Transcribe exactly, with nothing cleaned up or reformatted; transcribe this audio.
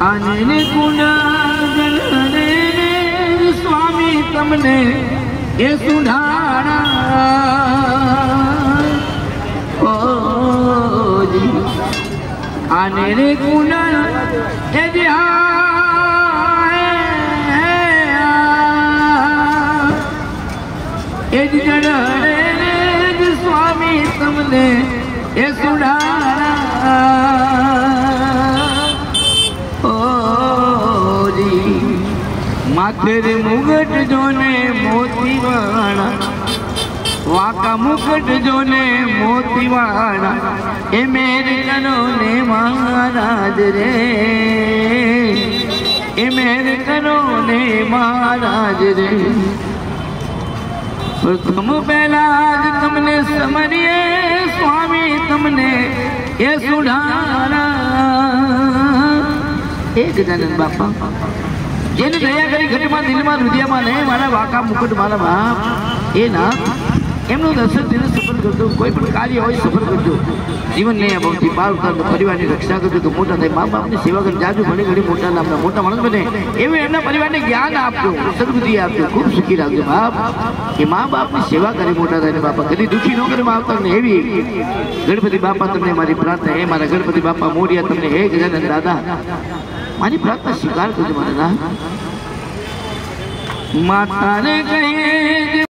આને કુંડા સ્વામી તમને એ સુધારા ઓજી આને રે કુંડા એ એ જ જડે સ્વામી તમને એ સુધારા ઓજી માથે રે મુગટ જોને મોતી વાળા વાકા મુગટ જોને મોતી વાળા એ મેર કરો ને મહારાજ રે એ મેર કરો ને મહારાજ રે પ્રથમ પહેલા જ તમને સમરીએ સ્વામી તમને એ સુધારા એક જનન બાપા જેને દયા કરી ઘટમાં દિલમાં હૃદયમાં નહીં મારા વાકા મુકુટ મારા બાપ એ ના એમનું દર્શન તેને સફળ કરજો કોઈ પણ કાર્ય હોય સફળ કરજો જીવન નહીં ભાવથી પાર ઉતારજો પરિવારની રક્ષા કરજો તો મોટા થાય મા બાપની સેવા કરી જાજુ ઘણી ઘણી મોટા નામના મોટા માણસ બને એવું એમના પરિવારને જ્ઞાન આપજો સદબુદ્ધિ આપજો ખૂબ સુખી રાખજો બાપ કે મા બાપની સેવા કરી મોટા થાય બાપા કદી દુઃખી ન કરે બાપ તમને એવી ગણપતિ બાપા તમને મારી પ્રાર્થના હે મારા ગણપતિ બાપા મોરિયા તમને હે ગજાનંદ દાદા મારી પ્રાર્થના સ્વીકાર કરજો મારા માતાને કહે